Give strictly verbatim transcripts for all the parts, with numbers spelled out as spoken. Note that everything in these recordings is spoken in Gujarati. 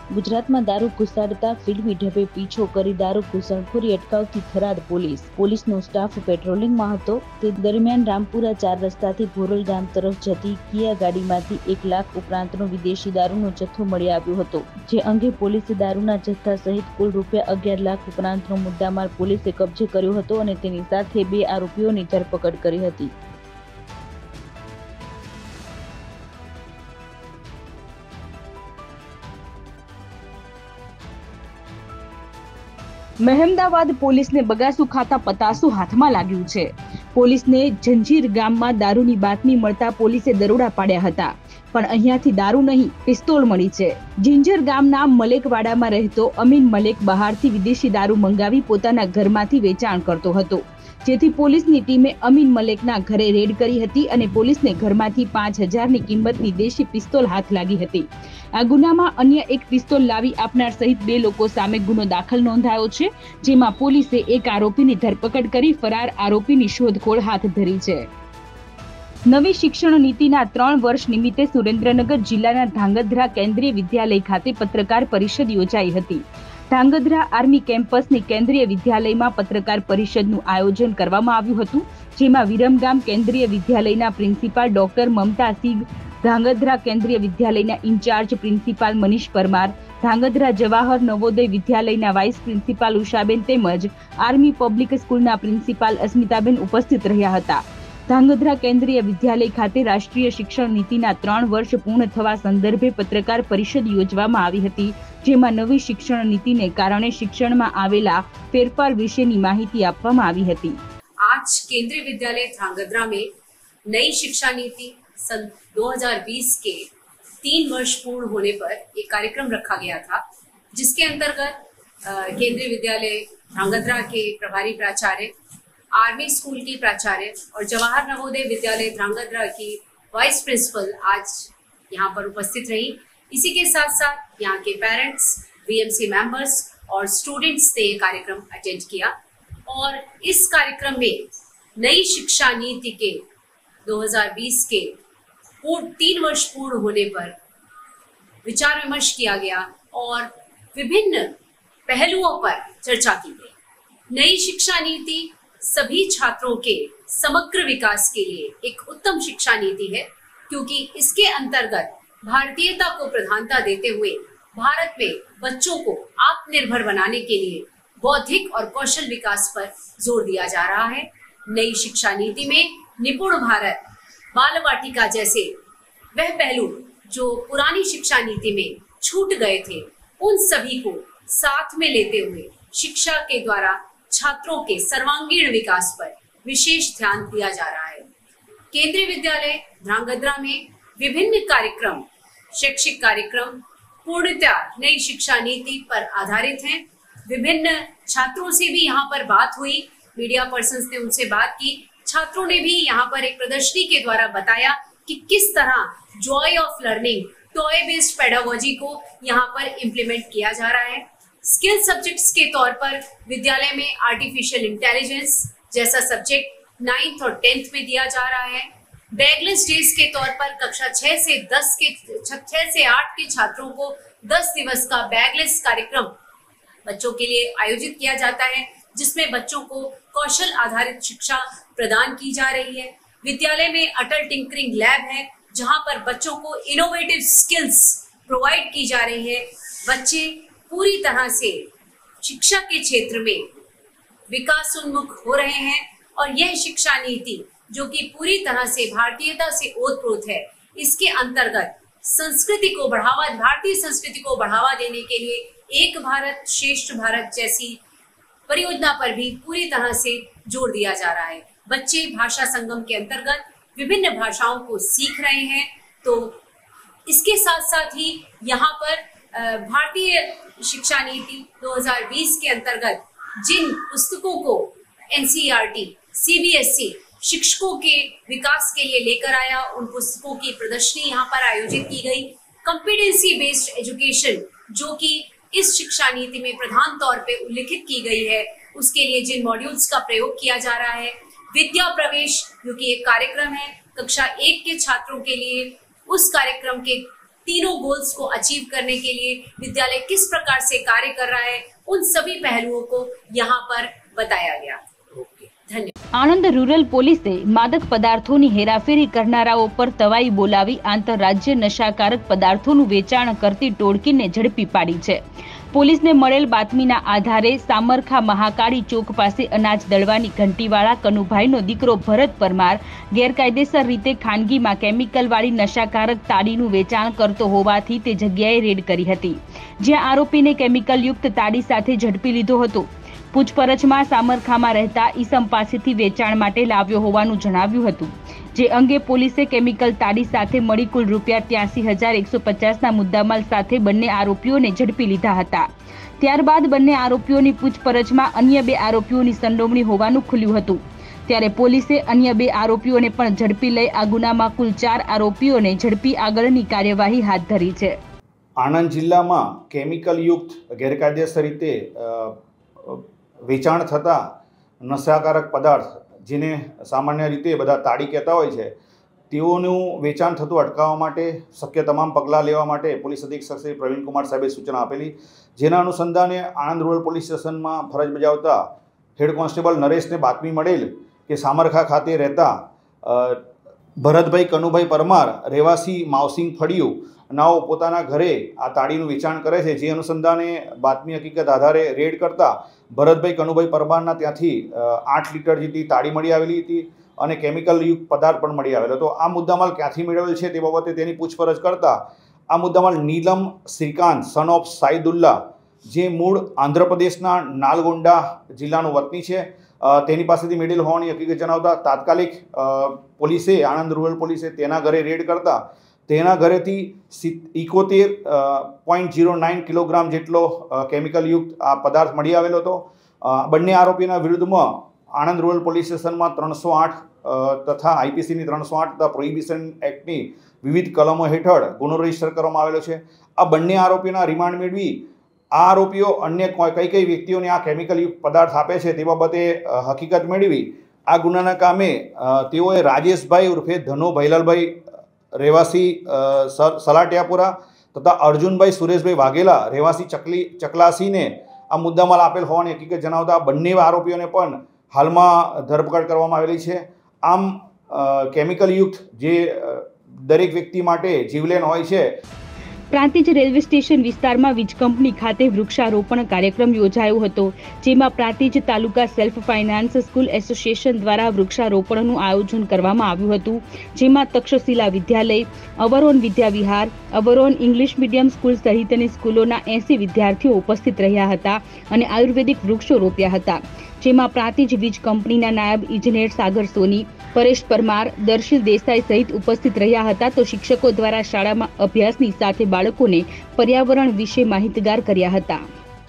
ગુજરાતમાં દારૂ ઘુસાડતા ફિલ્મી ઢબે પીછો કરી દારૂ ઘુસણખોરી અટકાવતી થરાદ પોલીસ પોલીસનો સ્ટાફ પેટ્રોલિંગમાં હતો તે દરમિયાન રામપુરા ચાર રસ્તાથી ભોરલ ગામ તરફ જતી કિયા ગાડીમાંથી એક લાખ ઉપરાંતનો વિદેશી દારૂનો જથ્થો મળી આવ્યો હતો, જે અંગે પોલીસે દારૂના જથ્થા સહિત કુલ રૂપિયા અગિયાર લાખ ઉપરાંતનો મુદ્દામાલ પોલીસે કબજે કર્યો હતો અને તેની સાથે બે આરોપીઓની ધરપકડ કરી હતી। મહેમદાવાદ પોલીસને બગાસુ ખાતા પતાસું હાથમાં લાગ્યું છે। પોલીસને જંજીર ગામમાં દારૂની બાતમી મળતા પોલીસે દરોડા પાડ્યા હતા, પણ અહીંયાથી દારૂ નહીં પિસ્તોલ મળી છે। જિંજર ગામના મલેકવાડામાં રહેતો અમીન મલેક બહારથી વિદેશી દારૂ મંગાવી પોતાના ઘરમાંથી વેચાણ કરતો હતો, જેથી પોલીસની ટીમે અમીન મલેકના ઘરે રેડ કરી હતી અને પોલીસને ઘરમાંથી પાંચ હજારની કિંમતની દેશી પિસ્તોલ હાથ લાગી હતી। આ ગુનામાં અન્ય એક પિસ્તોલ લાવી આપનાર સહિત બે લોકો સામે ગુનો દાખલ નોંધાયો છે, જેમાં પોલીસે એક આરોપીની ધરપકડ કરી ફરાર આરોપીની શોધખોળ હાથ ધરી છે। નવી શિક્ષણ નીતિના ત્રણ વર્ષ નિમિત્તે સુરેન્દ્રનગર જિલ્લાના ધાંગધ્રા કેન્દ્રીય વિદ્યાલય ખાતે પત્રકાર પરિષદ યોજાઈ હતી। ધાંગધ્રા આર્મી કેમ્પસની કેન્દ્રીય વિદ્યાલયમાં પત્રકાર પરિષદનું આયોજન કરવામાં આવ્યું હતું, જેમાં વિરમગામ કેન્દ્રીય વિદ્યાલયના પ્રિન્સિપાલ ડોક્ટર મમતા સિંઘ, ધાંગધ્રા કેન્દ્રીય વિદ્યાલયના ઇન્ચાર્જ પ્રિન્સિપાલ મનીષ પરમાર, ધાંગધ્રા જવાહર નવોદય વિદ્યાલયના વાઇસ પ્રિન્સિપાલ ઉષાબેન તેમજ આર્મી પબ્લિક સ્કૂલના પ્રિન્સિપાલ અસ્મિતાબેન ઉપસ્થિત રહ્યા હતા। ધાંગધ્રા કેન્દ્રીય વિદ્યાલય ખાતે રાષ્ટ્રીય શિક્ષણ નીતિના ત્રણ વર્ષ પૂર્ણ થવા સંદર્ભે પત્રકાર પરિષદ યોજવામાં આવી હતી, જેમાં નવી શિક્ષણ નીતિને કારણે શિક્ષણમાં આવેલા ફેરફાર વિશેની માહિતી આપવામાં આવી હતી। आज केंद्रीय विद्यालय ध्रांगध्रा में नई शिक्षा नीति सन दो हज़ार बीस के तीन वर्ष पूर्ण होने पर एक कार्यक्रम रखा गया था, जिसके अंतर्गत केंद्रीय विद्यालय ध्रांगध्रा के प्रभारी प्राचार्य, आर्मी स्कूल की प्राचार्य और जवाहर नवोदय विद्यालय ध्रांगध्रा की वाइस प्रिंसिपल आज यहाँ पर उपस्थित रही। इसी के साथ साथ यहाँ के पेरेंट्स, वीएमसी मेंबर्स और स्टूडेंट्स ने ये कार्यक्रम अटेंड किया और इस कार्यक्रम में नई शिक्षा नीति के दो हज़ार बीस के पूर्ण तीन वर्ष पूर्ण होने पर विचार विमर्श किया गया और विभिन्न पहलुओं पर चर्चा की गई। नई शिक्षा नीति सभी छात्रों के समग्र विकास के लिए एक उत्तम शिक्षा नीति है, क्योंकि इसके अंतर्गत भारतीयता को प्रधानता देते हुए भारत में बच्चों को आत्मनिर्भर बनाने के लिए बौद्धिक और कौशल विकास पर जोर दिया जा रहा है। नई शिक्षा नीति में निपुण भारत, बाल वाटिका जैसे वह पहलू जो पुरानी शिक्षा नीति में छूट गए थे, उन सभी को साथ में लेते हुए शिक्षा के द्वारा छात्रों के सर्वांगीण विकास पर विशेष ध्यान दिया जा रहा है। केंद्रीय विद्यालय ध्रांगध्रा में विभिन्न कार्यक्रम, शैक्षिक कार्यक्रम पूर्णतः नई शिक्षा नीति पर आधारित हैं। विभिन्न छात्रों से भी यहाँ पर बात हुई, मीडिया पर्सन्स ने उनसे बात की। छात्रों ने भी यहाँ पर एक प्रदर्शनी के द्वारा बताया कि किस तरह joy of learning, toy based pedagogy को यहाँ पर इम्प्लीमेंट किया जा रहा है। स्किल सब्जेक्ट्स के तौर पर विद्यालय में आर्टिफिशियल इंटेलिजेंस जैसा सब्जेक्ट नाइन्थ और टेंथ में दिया जा रहा है। बैगलेस डेज के तौर पर कक्षा छह से दस के छह से आठ के छात्रों को दस दिवस का बैगलेस कार्यक्रम बच्चों के लिए आयोजित किया जाता है, जिसमें बच्चों को कौशल आधारित शिक्षा प्रदान की जा रही है। विद्यालय में अटल टिंकरिंग लैब है, जहां पर बच्चों को इनोवेटिव स्किल्स प्रोवाइड की जा रही है। बच्चे पूरी तरह से शिक्षा के क्षेत्र में विकासोन्मुख हो रहे हैं और यह शिक्षा नीति जो कि पूरी तरह से भारतीयता से ओतप्रोत है, इसके अंतर्गत संस्कृति को बढ़ावा, भारतीय संस्कृति को बढ़ावा देने के लिए एक भारत श्रेष्ठ भारत जैसी परियोजना पर भी पूरी तरह से जोर दिया जा रहा है। बच्चे भाषा संगम के अंतर्गत विभिन्न भाषाओं को सीख रहे हैं, तो इसके साथ साथ ही यहाँ पर भारतीय शिक्षा नीति दो हज़ार बीस के अंतर्गत जिन पुस्तकों को एनसीईआरटी, सीबीएसई शिक्षकों के विकास के लिए लेकर आया, उन पुस्तकों की प्रदर्शनी यहाँ पर आयोजित की गई। कॉम्पिटेंसी बेस्ड एजुकेशन जो कि इस शिक्षा नीति में प्रधान तौर पे उल्लिखित की गई है, उसके लिए जिन मॉड्यूल्स का प्रयोग किया जा रहा है। विद्या प्रवेश जो कि एक कार्यक्रम है कक्षा एक के छात्रों के लिए, उस कार्यक्रम के तीनों गोल्स को अचीव करने के लिए विद्यालय किस प्रकार से कार्य कर रहा है, उन सभी पहलुओं को यहाँ पर बताया गया। धन्यवाद। આણંદ રૂરલ પોલીસે માદક પદાર્થોની હેરાફેરી કરનારાઓ પર તવાઈ બોલાવી આંતરરાજ્ય નશાકારક પદાર્થોનું વેચાણ કરતી ટોળકીને ઝડપી પાડી છે। પોલીસને મળેલ બાતમીના આધારે સામરખા મહાકાળી ચોક પાસે અનાજ દળવાની ઘંટીવાળા કનુભાઈનો દીકરો ભરત પરમાર ગેરકાયદેસર રીતે ખાનગીમાં કેમિકલવાળી નશાકારક તાડીનું વેચાણ કરતો હોવાથી તે જગ્યાએ રેડ કરી હતી, જ્યાં આરોપીને કેમિકલયુક્ત તાડી સાથે ઝડપી લીધો હતો। પૂછપરછમાં સામરખામાં રહેતા ઈસમ પાસેથી વેચાણ માટે લાવ્યો હોવાનું જણાવ્યું હતું, જે અંગે પોલીસે કેમિકલ તાડી સાથે મળી કુલ રૂપિયા ત્યાસી હજાર એકસો પચાસના મુદ્દામાલ સાથે બંને આરોપીઓને ઝડપી લીધા હતા। ત્યારબાદ બંને આરોપીઓની પૂછપરછમાં અન્ય બે આરોપીઓની સંડોવણી હોવાનું ખુલ્યું હતું, ત્યારે પોલીસે અન્ય બે આરોપીઓને પણ ઝડપી લઈ આ ગુનામાં કુલ ચાર આરોપીઓને ઝડપી આગળની કાર્યવાહી હાથ ધરી છે। આણંદ જિલ્લામાં કેમિકલયુક્ત ગેરકાયદેસર રીતે વેચાણ થતા નશાકારક પદાર્થ, જેને સામાન્ય રીતે બધા તાડી કહેતા હોય છે, તેઓનું વેચાણ થતું અટકાવવા માટે શક્ય તમામ પગલાં લેવા માટે પોલીસ અધિક્ષક શ્રી પ્રવીણકુમાર સાહેબે સૂચના આપેલી, જેના અનુસંધાને આણંદ રૂરલ પોલીસ સ્ટેશનમાં ફરજ બજાવતા હેડ કોન્સ્ટેબલ નરેશને બાતમી મળેલ કે સામરખા ખાતે રહેતા ભરતભાઈ કનુભાઈ પરમાર રહેવાસી માવસિંગ ફળિયું નાઓ પોતાના ઘરે આ તાડીનું વેચાણ કરે છે, જે અનુસંધાને બાતમી હકીકત આધારે રેડ કરતા ભરતભાઈ કનુભાઈ પરમારના ત્યાંથી આઠ લીટર જેટલી તાડી મળી આવેલી હતી અને કેમિકલયુક્ત પદાર્થ પણ મળી આવેલો હતો। આ મુદ્દામાલ ક્યાંથી મેળવેલ છે તે બાબતે તેની પૂછપરછ કરતા આ મુદ્દામાલ નીલમ શ્રીકાંત સન ઓફ સાઈદુલ્લા, જે મૂળ આંધ્રપ્રદેશના નાલગોંડા જિલ્લાનું વતની છે, તેની પાસેથી મેળવેલ હોવાની હકીકત જણાવતા તાત્કાલિક પોલીસે આણંદ રૂરલ પોલીસે તેના ઘરે રેડ કરતા તેના ઘરેથી ઇકોતેર પોઈન્ટ ઝીરો નાઇન કિલોગ્રામ જેટલો કેમિકલયુક્ત આ પદાર્થ મળી આવેલો હતો। બંને આરોપીના વિરુદ્ધમાં આણંદ રૂરલ પોલીસ સ્ટેશનમાં ત્રણસો આઠ તથા આઈપીસીની ત્રણસો આઠ તથા પ્રોહિબિશન એક્ટની વિવિધ કલમો હેઠળ ગુનો રજીસ્ટર કરવામાં આવેલો છે। આ બંને આરોપીના રિમાન્ડ મેળવી આ આરોપીઓ અન્ય કઈ કઈ વ્યક્તિઓને આ કેમિકલયુક્ત પદાર્થ આપે છે તે બાબતે હકીકત મેળવી આ ગુનાના કામે તેઓએ રાજેશભાઈ ઉર્ફે ધનો ભૈલાલભાઈ રહેવાસી સલાટિયાપુરા તથા અર્જુનભાઈ સુરેશભાઈ વાઘેલા રહેવાસી ચકલી ચકલાસીને આ મુદ્દામાલ આપેલ હોવાની હકીકત જણાવતા બંને આરોપીઓને પણ હાલમાં ધરપકડ કરવામાં આવેલી છે। આમ કેમિકલયુક્ત જે દરેક વ્યક્તિ માટે જીવલેણ હોય છે। પ્રાંતિજ રેલવે સ્ટેશન વિસ્તારમાં વીજ કંપની ખાતે વૃક્ષારોપણ કાર્યક્રમ યોજાયો હતો, જેમાં Prantij taluka self finance school association દ્વારા વૃક્ષારોપણનું આયોજન કરવામાં આવ્યું હતું, જેમાં Takshashila Vidyalaya, Avron Vidyavihar, Avron English medium school સહિતની સ્કૂલોના એસી વિદ્યાર્થીઓ ઉપસ્થિત રહ્યા હતા અને આયુર્વેદિક વૃક્ષો રોપ્યા હતા, જેમાં પ્રાંતિજ વીજ કંપનીના નાયબ ઇજનેર સાગર સોની, પરેશ પરમાર, દર્શિલ દેસાઈ સહિત ઉપસ્થિત રહ્યા હતા। તો શિક્ષકો દ્વારા શાળામાં અભ્યાસની સાથે બાળકોને પર્યાવરણ વિશે માહિતગાર કર્યા હતા।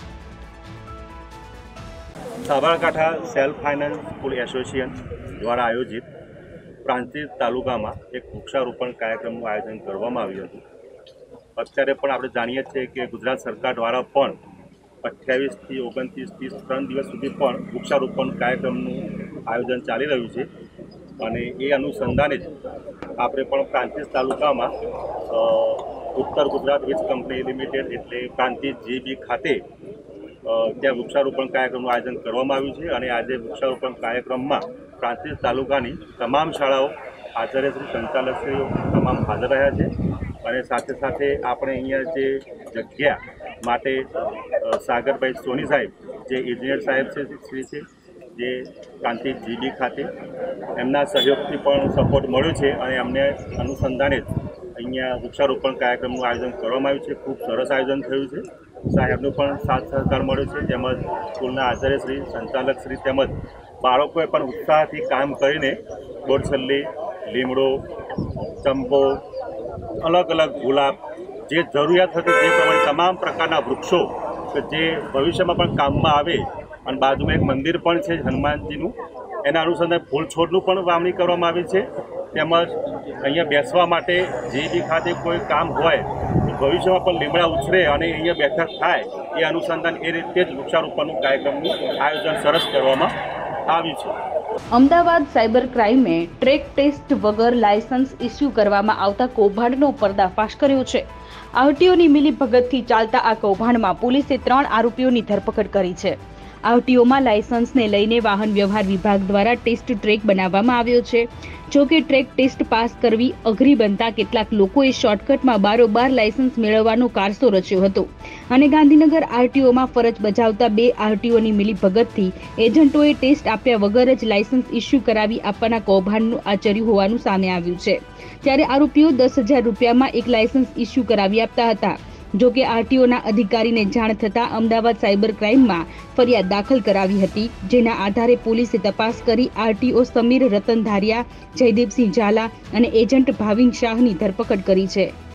Sabarkantha self finance school association દ્વારા આયોજિત પ્રાંતિજ તાલુકામાં એક વૃક્ષારોપણ કાર્યક્રમનું આયોજન કરવામાં આવ્યું હતું। અત્યારે પણ આપણે જાણીએ છીએ કે ગુજરાત સરકાર દ્વારા પણ અઠ્યાવીસથી ઓગણત્રીસ ત્રીસ ત્રણ દિવસ સુધી પણ વૃક્ષારોપણ કાર્યક્રમનું આયોજન ચાલી રહ્યું છે અને એ અનુસંધાને જ આપણે પણ પ્રાંતિજ તાલુકામાં ઉત્તર ગુજરાત વીજ કંપની લિમિટેડ એટલે પ્રાંતિજ જીબી ખાતે ત્યાં વૃક્ષારોપણ કાર્યક્રમનું આયોજન કરવામાં આવ્યું છે અને આજે વૃક્ષારોપણ કાર્યક્રમમાં પ્રાંતિજ તાલુકાની તમામ શાળાઓ આચાર્યશ્રી સંચાલકશ્રીઓ તમામ હાજર રહ્યા છે અને સાથે સાથે આપણે અહીંયા જે જગ્યા માટે સાગરભાઈ સોની સાહેબ જે ઇજનેર સાહેબ છે શ્રી છે જે પ્રાંતિજ જીબી ખાતે એમના સહયોગથી પણ સપોર્ટ મળ્યો છે અને અમને અનુસંધાને જ અહીંયા વૃક્ષારોપણ કાર્યક્રમનું આયોજન કરવામાં આવ્યું છે। ખૂબ સરસ આયોજન થયું છે, સાહેબનો પણ સાથ સહકાર મળ્યો છે, તેમજ સ્કૂલના આચાર્યશ્રી સંચાલકશ્રી તેમજ બાળકોએ પણ ઉત્સાહથી કામ કરીને બોરછલ્લી, લીમડો, ચંપો, અલગ અલગ ગુલાબ, જે જરૂરિયાત હતી તે પ્રમાણે તમામ પ્રકારના વૃક્ષો કે જે ભવિષ્યમાં પણ કામમાં આવે અને બાજુમાં એક મંદિર પણ છે હનુમાનજીનું, એના અનુસંધાને ફૂલ છોડનું પણ વાવણી કરવામાં આવી છે। તેમજ અહીંયા બેસવા માટે જે બી ખાતે કોઈ કામ હોય ભવિષ્યમાં પણ લીમડા ઉછરે અને અહીંયા બેઠક થાય એ અનુસંધાન એ રીતે જ વૃક્ષારોપણનું કાર્યક્રમનું આયોજન સરસ કરવામાં આવ્યું છે। અમદાવાદ સાયબર ક્રાઇમે ટ્રેક ટેસ્ટ વગર લાયસન્સ ઇસ્યુ કરવામાં આવતા કૌભાંડનો પર્દાફાશ કર્યો છે. આરટીઓની મિલીભગતથી ચાલતા આ કૌભાંડમાં પોલીસે ત્રણ આરોપીઓની ધરપકડ કરી છે. આરટીઓમાં લાયસન્સને લઈને વાહન વ્યવહાર વિભાગ દ્વારા ટેસ્ટ ટ્રેક બનાવવામાં આવ્યો છે. જો કે ટ્રેક ટેસ્ટ પાસ કરવી અઘરી બનતા કેટલાક લોકોએ શોર્ટકટમાં બારોબાર લાયસન્સ મેળવવાનો કારસો રચ્યો હતો અને ગાંધીનગર આરટીઓમાં ફરજ બજાવતા બે આરટીઓની મિલીભગતથી એજન્ટોએ ટેસ્ટ આપ્યા વગર જ લાયસન્સ ઇસ્યુ કરાવી આપવાના કૌભાંડનું આચર્યું હોવાનું સામે આવ્યું છે. ત્યારે આરોપીઓ દસ હજાર રૂપિયામાં એક લાયસન્સ ઇસ્યુ કરાવી આપતા હતા. જો કે આરટીઓના અધિકારીને જાણ થતાં અમદાવાદ સાયબર ક્રાઇમમાં ફરિયાદ દાખલ કરાવી હતી, જેના આધારે પોલીસે તપાસ કરી આરટીઓ સમીર રતન ધારિયા, જયદીપસિંહ ઝાલા અને એજન્ટ ભાવિન શાહની ધરપકડ કરી છે.